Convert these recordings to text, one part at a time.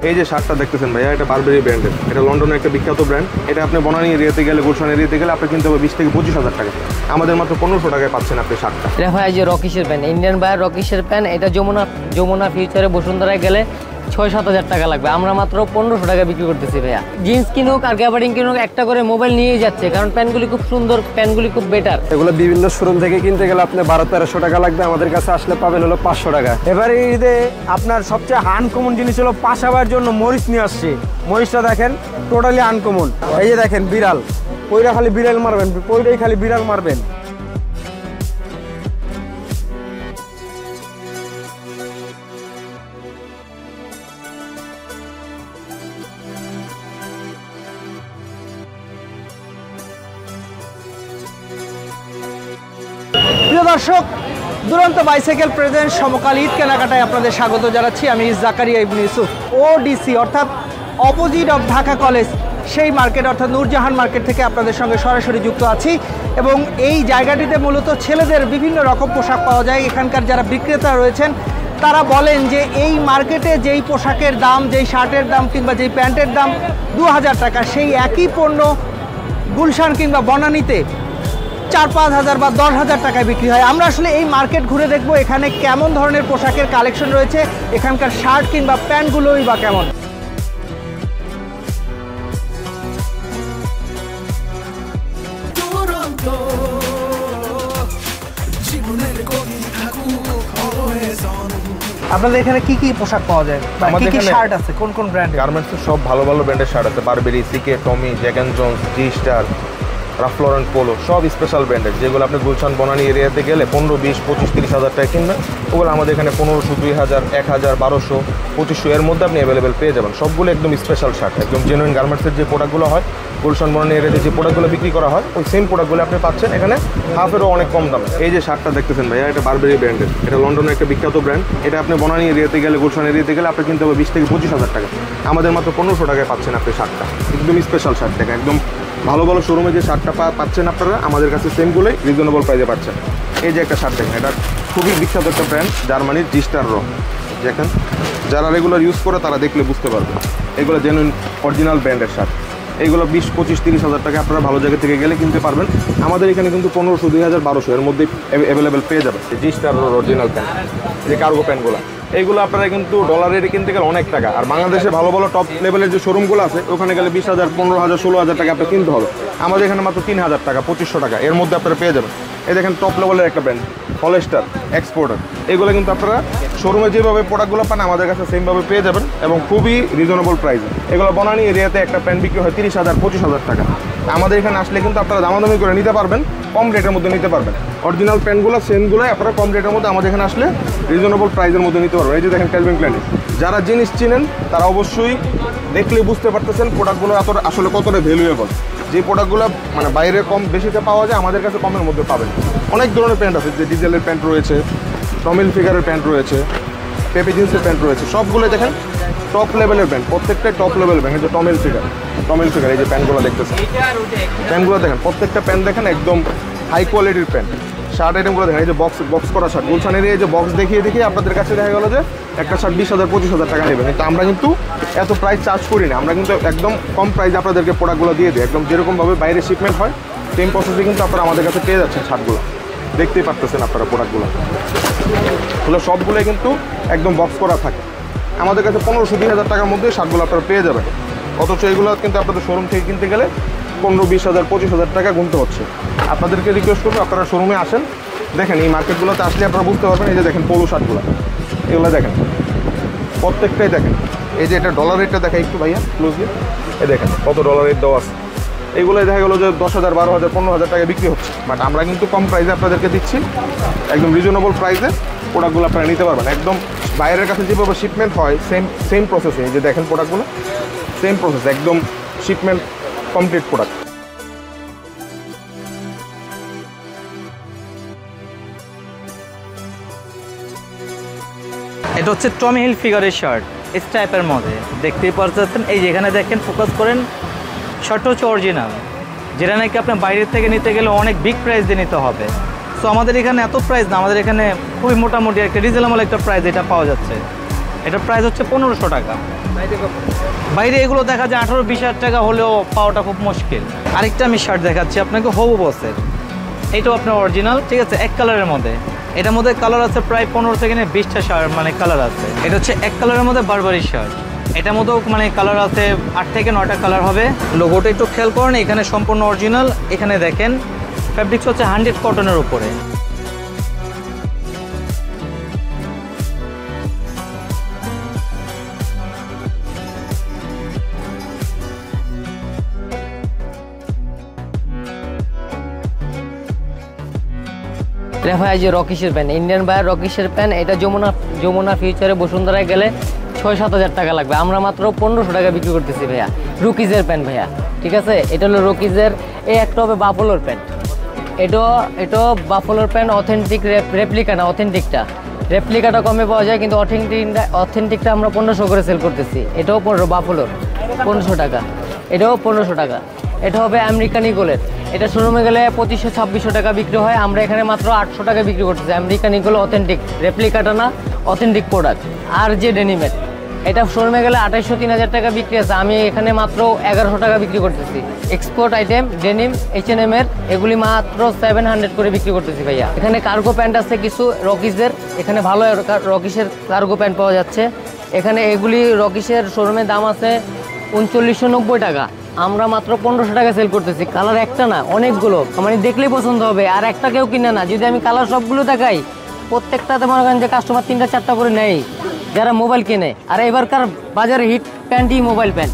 এই যে শার্টটা দেখতেছেন ভাইয়া, এটা বারবেরি ব্র্যান্ডের, এটা লন্ডনের একটা বিখ্যাত ব্র্যান্ড। এটা আপনি বনানী এরিয়াতে গেলে, গুলশান এরিয়াতে গেলে আপনি কিনতে হবে 20 থেকে 25 হাজার টাকা। আমাদের মাত্র 1500 টাকায় পাচ্ছেন আপনি শার্টটা। এটা ভাই যে রকিসের প্যান্ট, ইন্ডিয়ান বায়ার রকিসের প্যান্ট। এটা যমুনা ফিউচারে বসুন্ধরায় গেলে 6-7 হাজার টাকা লাগবে, আমরা মাত্র 1500 টাকা বিক্রি করতেছি ভাইয়া। জিন্স কিনুক আর গ্যাবার্ডিং কিনুক একটা করে মোবাইল নিয়েই যাচ্ছে, কারণ প্যান্টগুলি খুব সুন্দর, প্যান্টগুলি খুব বেটার। এগুলো বিভিন্ন শোরুম থেকে কিনতে গেলে আপনি 1200-1300 টাকা লাগবে, আমাদের কাছে আসলে পাবেন হলো 500 টাকা। এবারে ঈদে আপনার সবচেয়ে আনকমন জিনিস হলো পাশাবার জন্য মরিচ নিয়ে আসছি। মরিচটা দেখেন টোটালি আনকমন। এই যে দেখেন বিড়াল, পইরা খালি বিড়াল মারবেন, পইরাই খালি বিড়াল মারবেন। প্রিয় দর্শক, দুরন্ত বাইসাইকেল প্রেজেন্ট সমকাল ঈদ কেনাকাটায় আপনাদের স্বাগত জানাচ্ছি। আমি জাকারিয়া ইবনে ইউসুফ। ওডিসি অর্থাৎ অপোজিট অফ ঢাকা কলেজ, সেই মার্কেট অর্থাৎ নূরজাহান মার্কেট থেকে আপনাদের সঙ্গে সরাসরি যুক্ত আছি। এবং এই জায়গাটিতে মূলত ছেলেদের বিভিন্ন রকম পোশাক পাওয়া যায়। এখানকার যারা বিক্রেতা রয়েছেন তারা বলেন যে এই মার্কেটে যেই পোশাকের দাম, যেই শার্টের দাম কিংবা যেই প্যান্টের দাম 2000 টাকা, সেই একই পণ্য গুলশান কিংবা বনানীতে 4-5 হাজার বা 10 হাজার টাকায় বিক্রি হয়। আমরা আসলে এই মার্কেট ঘুরে দেখব এখানে কেমন ধরনের পোশাকের কালেকশন রয়েছে, এখানকার শার্ট কিংবা প্যান্টগুলোই বা কেমন। আপনাদের এখানে কি কি পোশাক পাওয়া যায়, কি কি শার্ট আছে, কোন কোন ব্র্যান্ডের? গার্মেন্টসের সব ভালো ভালো ব্র্যান্ডের শার্ট আছে, Burberry, CK, Tommy, Jack and Jones, G Star, Ralph Lauren, Polo, সব স্পেশাল ব্র্যান্ডের, যেগুলো আপনি গুলশান বনানী এরিয়াতে গেলে 15, 20, 25, 30 হাজার টাকা কিনবেন, ওগুলো আমাদের এখানে 1500, 2000, 1000, 1200, 2500 এর মধ্যে আপনি অ্যাভেলেবেল পেয়ে যাবেন। সবগুলো একদম স্পেশাল শার্ট, একদম জেনুইন গার্মেন্টসের যে প্রোডাক্টগুলো হয়, গুলশান বনানী এরিয়াতে যে প্রোডাক্টগুলো বিক্রি করা হয়, ওই সেম প্রোডাক্টগুলো আপনি পাচ্ছেন এখানে হাফেরও অনেক কম দামে। এই যে শার্টটা দেখতেছেন ভাইয়া, এটা বারবেরি ব্র্যান্ডের, এটা লন্ডনের একটা বিখ্যাত ব্র্যান্ড। এটা আপনি বনানী এরিয়াতে গেলে, গুলশান এরিয়াতে গেলে আপনি কিনতে হবে 20 থেকে 25 হাজার টাকা। আমাদের মাত্র 1500 টাকায় পাচ্ছেন আপনি শার্টটা, একদম স্পেশাল শার্ট। দেখেন একদম ভালো ভালো শোরুমে যে শার্টটা পাচ্ছেন আপনারা, আমাদের কাছে সেমগুলোই রিজনেবল প্রাইসে পাচ্ছেন। এই যে একটা শার্ট দেখেন, এটা খুবই বিখ্যাত একটা ব্র্যান্ড, জার্মানির জি স্টার র। দেখেন যারা রেগুলার ইউজ করে তারা দেখলে বুঝতে পারবে, এগুলো জেনুইন অরিজিনাল ব্র্যান্ডের শার্ট। এইগুলো 20, 25, 30 হাজার টাকা আপনারা ভালো জায়গা থেকে গেলে কিনতে পারবেন। আমাদের এখানে কিন্তু 1500, 2000, 1200 এর মধ্যে অ্যাভেলেবেল পেয়ে যাবে জি স্টার অরিজিনাল প্যান্ট, যে কার্গো প্যান্টগুলো। এইগুলো আপনারা কিন্তু ডলার রেটে কিনতে গেলে অনেক টাকা, আর বাংলাদেশে ভালো ভালো টপ লেভেলের যে শোরুমগুলো আছে ওখানে গেলে 20,000, 15,000, 16,000 টাকা আপনার কিনতে হবে। আমাদের এখানে মাত্র 3000 টাকা, 2500 টাকা এর মধ্যে আপনারা পেয়ে যাবেন। এই দেখেন টপ লেভেলের একটা ব্র্যান্ড হলস্টার এক্সপোর্টার, এগুলো কিন্তু আপনারা শোরুমে যেভাবে প্রোডাক্টগুলো পান আমাদের কাছে সেমভাবে পেয়ে যাবেন এবং খুবই রিজনেবল প্রাইসে। এগুলো বনানী এরিয়াতে একটা প্যান্ট বিক্রি হয় 30,000, 25,000 টাকা। আমাদের এখানে আসলে কিন্তু আপনারা দামাদামি করে নিতে পারবেন, কম রেটের মধ্যে নিতে পারবেন। অরিজিনাল প্যান্টগুলো সেমগুলো আপনারা কম রেটের মধ্যে আমাদের এখানে আসলে রিজনেবল প্রাইসের মধ্যে নিতে পারবেন। এই যে দেখেন ক্যালভিন ক্লাইন, যারা জিনিস চিনেন তারা অবশ্যই দেখলে বুঝতে পারতেছেন প্রোডাক্টগুলো আসলে কতটা ভ্যালুয়েবল। যে প্রোডাক্টগুলো মানে বাইরে কম বেশিতে পাওয়া যায় আমাদের কাছে কমের মধ্যে পাবেন। অনেক ধরনের প্যান্ট আছে, যে ডিজেলের প্যান্ট রয়েছে, টমিল ফিগারের প্যান্ট রয়েছে, পেপি জিন্সের প্যান্ট রয়েছে, সবগুলো দেখেন টপ লেভেলের প্যান্ট, প্রত্যেকটাই টপ লেভেলের প্যান্ট। এই যে টমিল ফিগার এই যে প্যান্টগুলো দেখতেছেন, প্যান্টগুলো দেখেন প্রত্যেকটা প্যান্ট দেখেন একদম হাই কোয়ালিটির প্যান্ট। শার্ট আইটেমগুলো দেখেন, এই যে বক্স করা শার্ট, গুলশান এরিয়ায় যে বক্স দেখিয়ে আপনাদের কাছে দেখা গেলো যে একটা শার্ট 20,000, 25,000 টাকা নেবেন, কিন্তু আমরা কিন্তু এত প্রাইস চার্জ করি না। আমরা কিন্তু একদম কম প্রাইসে আপনাদেরকে প্রোডাক্টগুলো দিয়ে দিই, একদম যেরকমভাবে বাইরে শিপমেন্ট হয় সেম প্রসেসে কিন্তু আপনারা আমাদের কাছে পেয়ে যাচ্ছেন শার্টগুলো। দেখতেই পারতেছেন আপনারা প্রোডাক্টগুলো সবগুলোই কিন্তু একদম বক্স করা থাকে। আমাদের কাছে 1500, 20,000 টাকার মধ্যে শার্টগুলো আপনারা পেয়ে যাবেন, অথচ এগুলো কিন্তু আপনাদের শোরুম থেকে কিনতে গেলে 15, 20,000, 25,000 টাকা গুনতে হচ্ছে। আপনাদেরকে রিকোয়েস্ট করবো আপনারা শোরুমে আসেন, দেখেন এই মার্কেটগুলোতে আসলে আপনারা বুঝতে পারবেন। এই যে দেখেন পোলো শার্টগুলো, এগুলো দেখেন প্রত্যেকটাই দেখেন। এই যে এটা ডলার রেটটা দেখা একটু ভাইয়া ক্লোজলি, এই দেখেন কত ডলার রেট দেওয়া আছে। এইগুলো দেখা গেলো যে 10,000, 12,000, 15,000 টাকা বিক্রি হচ্ছে, বাট আমরা কিন্তু কম প্রাইসে আপনাদেরকে দিচ্ছি, একদম রিজনেবল প্রাইসে প্রোডাক্টগুলো আপনারা নিতে পারবেন। একদম বাইরের কাছে যেভাবে শিপমেন্ট হয় সেম প্রসেসে। এই যে দেখেন প্রোডাক্টগুলো সেম প্রসেস, একদম শিপমেন্ট কমপ্লিট প্রোডাক্ট। এটা হচ্ছে টমি হিল ফিগারের শার্ট, স্ট্রাইপের মধ্যে দেখতেই পাচ্ছেন। এই যেখানে দেখেন ফোকাস করেন, শার্টটা হচ্ছে অরিজিনাল, যেটা নাকি আপনার বাইরের থেকে নিতে গেলে অনেক বিগ প্রাইস দিয়ে নিতে হবে। সো আমাদের এখানে এত প্রাইস না, আমাদের এখানে খুবই মোটামুটি একটা রিজনেবল একটা প্রাইস এটা পাওয়া যাচ্ছে। এটার প্রাইস হচ্ছে 1500 টাকা। বাইরে এগুলো দেখা যায় 18-20 হাজার টাকা হলেও পাওয়াটা খুব মুশকিল। আরেকটা আমি শার্ট দেখাচ্ছি আপনাকে, হবু বসের। এইটাও আপনার অরিজিনাল, ঠিক আছে, এক কালারের মধ্যে। এটার মধ্যে কালার আছে প্রায় 15 থেকে 20টা শার্ট মানে কালার আছে। এটা হচ্ছে এক কালারের মধ্যে বারবারি শার্ট। এটার মধ্যেও মানে কালার আছে 8 থেকে 9টা কালার হবে। লোগোটা একটু খেয়াল করেন, এখানে সম্পূর্ণ অরিজিনাল। এখানে দেখেন ফ্যাব্রিক্স হচ্ছে 100 কটনের উপরে। এটা ভাই যে রকিশের প্যান্ট, ইন্ডিয়ান বায়ার রকিশের প্যান্ট। এটা যমুনা ফিউচারে বসুন্ধরায় গেলে 6-7 হাজার টাকা লাগবে, আমরা মাত্র 1500 টাকা বিক্রি করতেছি ভাইয়া। রকিজের প্যান্ট ভাইয়া, ঠিক আছে। এটা হলো রকিজের। এই একটা হবে বাফলোর প্যান্ট। এটাও বাফলোর প্যান্ট, অথেন্টিক রেপ্লিকা না, রেপ্লিকাটা কমে পাওয়া যায়, কিন্তু অথেন্টিকটা আমরা 1500 করে সেল করতেছি। এটাও বাফলোর 1500 টাকা, এটাও 1500 টাকা। এটা হবে আমেরিকান ইগলের। এটা শোরুমে গেলে 2500-2600 টাকা বিক্রি হয়, আমরা এখানে মাত্র 800 টাকা বিক্রি করতেছি। আমেরিকান ইগল অথেন্টিক, রেপ্লিকাটা না, অথেন্টিক প্রোডাক্ট। আর যে ডেনিমের, এটা শোরুমে গেলে 2800-3000 টাকা বিক্রি আছে, আমি এখানে মাত্র 1100 টাকা বিক্রি করতেছি। এক্সপোর্ট আইটেম ডেনিম H&M এর, এগুলি মাত্র 700 করে বিক্রি করতেছি ভাইয়া। এখানে কার্গো প্যান্ট আছে কিছু রকিসের, এখানে ভালো রকিসের কার্গো প্যান্ট পাওয়া যাচ্ছে। এখানে এগুলি রকিসের শোরুমে দাম আছে 3990 টাকা, আমরা মাত্র 1500 টাকা সেল করতেছি। কালার একটা না, অনেকগুলো, মানে দেখলেই পছন্দ হবে। আর একটা কেউ কিনে না, যদি আমি কালার সবগুলো দেখাই, প্রত্যেকটাতে মনে করেন যে কাস্টমার 3-4টা করে নেয় যারা মোবাইল কেনে। আর এবারকার বাজারে হিট প্যান্টই মোবাইল প্যান্ট।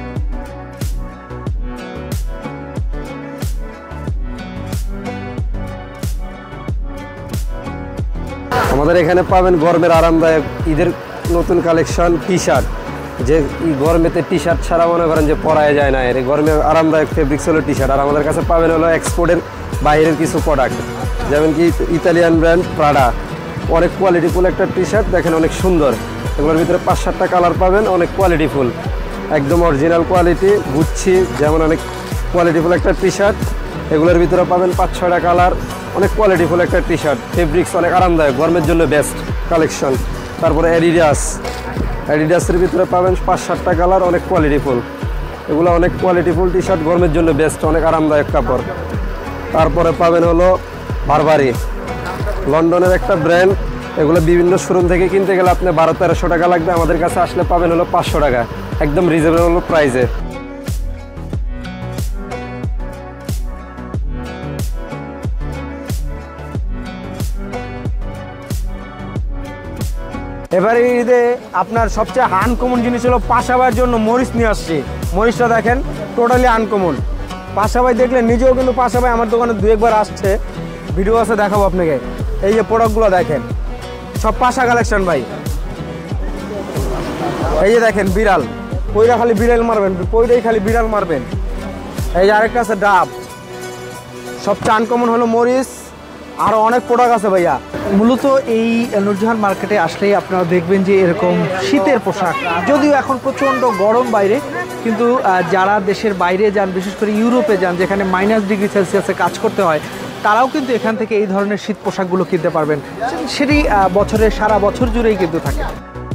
আমাদের এখানে পাবেন গরমের আরামদায়ক ঈদের নতুন কালেকশন টি শার্ট। যে গরমেতে টি শার্ট ছাড়া মনে করেন যে পরায় যায় না, এর গরমের আরামদায়ক ফেব্রিক্স হলো টি শার্ট। আর আমাদের কাছে পাবেন হলো এক্সপোর্টের বাইরের কিছু প্রোডাক্ট, যেমন কি ইতালিয়ান ব্র্যান্ড প্রাডা। অনেক কোয়ালিটিফুল একটা টি শার্ট, দেখেন অনেক সুন্দর। এগুলোর ভিতরে 5-7টা কালার পাবেন, অনেক কোয়ালিটিফুল, একদম অরিজিনাল কোয়ালিটি। গুচ্ছি যেমন অনেক কোয়ালিটিফুল একটা টি শার্ট, এগুলোর ভিতরে পাবেন 5-6টা কালার, অনেক কোয়ালিটিফুল একটা টি শার্ট। ফেব্রিক্স অনেক আরামদায়ক, গরমের জন্য বেস্ট কালেকশন। তারপরে অ্যাডিডাসের ভিতরে পাবেন 5-7টা কালার, অনেক কোয়ালিটিফুল। এগুলো অনেক কোয়ালিটিফুল টি শার্ট, গরমের জন্য বেস্ট, অনেক আরামদায়ক কাপড়। তারপরে পাবেন হলো বারবারি, লন্ডনের একটা ব্র্যান্ড। এগুলো বিভিন্ন শোরুম থেকে কিনতে গেলে আপনি 1200-1300 টাকা লাগবে, আমাদের কাছে আসলে পাবেন হলো 500 টাকা, একদম রিজনেবল প্রাইসে। এবারে ঈদে আপনার সবচেয়ে আনকমন জিনিস হলো পাশাবাইয়ের জন্য মরিচ নিয়ে আসছি। মরিচটা দেখেন টোটালি আনকমন। পাশাবাই দেখলে নিজেও কিন্তু পাশাবাই আমার দোকানে 2-1 আসছে, ভিডিও আছে দেখাবো আপনাকে। এই যে প্রোডাক্টগুলো দেখেন, সব পাশা কালেকশন ভাই। এই যে দেখেন বিড়াল, পইরা খালি বিড়াল মারবেন, পইরাই খালি বিড়াল মারবেন। এই যে আরেকটা আছে ডাব। সবচেয়ে আনকমন হলো মরিচ, আরও অনেক প্রোডাক্ট আছে ভাইয়া। মূলত এই নূরজাহান মার্কেটে আসলেই আপনারা দেখবেন যে এরকম শীতের পোশাক, যদিও এখন প্রচণ্ড গরম বাইরে, কিন্তু যারা দেশের বাইরে যান, বিশেষ করে ইউরোপে যান যেখানে -°C কাজ করতে হয়, তারাও কিন্তু এখান থেকে এই ধরনের শীত পোশাকগুলো কিনতে পারবেন। সেটি বছরের সারা বছর জুড়েই কিন্তু থাকে।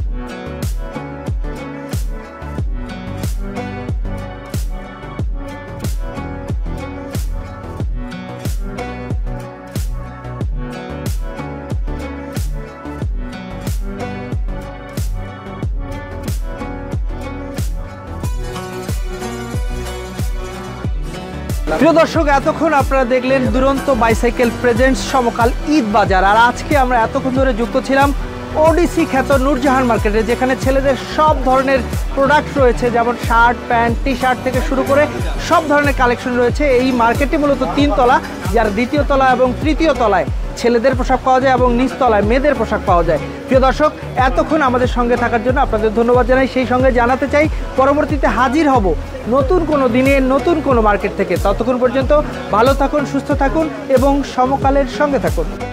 প্রিয় দর্শক, এতক্ষণ আপনারা দেখলেন দুরন্ত বাইসাইকেল প্রেজেন্টস সমকাল ঈদ বাজার। আর আজকে আমরা এতক্ষণ ধরে যুক্ত ছিলাম ওডিসি খ্যাত নূরজাহান মার্কেটে, যেখানে ছেলেদের সব ধরনের প্রোডাক্ট রয়েছে, যেমন শার্ট, প্যান্ট, টি শার্ট থেকে শুরু করে সব ধরনের কালেকশন রয়েছে। এই মার্কেটটি মূলত 3 তলা, যার 2য় তলা এবং 3য় তলায় ছেলেদের পোশাক পাওয়া যায় এবং নিচতলায় মেয়েদের পোশাক পাওয়া যায়। প্রিয় দর্শক, এতক্ষণ আমাদের সঙ্গে থাকার জন্য আপনাদের ধন্যবাদ জানাই। সেই সঙ্গে জানাতে চাই পরবর্তীতে হাজির হব নতুন কোনো দিনে নতুন কোনো মার্কেট থেকে। ততক্ষণ পর্যন্ত ভালো থাকুন, সুস্থ থাকুন এবং সমকালের সঙ্গে থাকুন।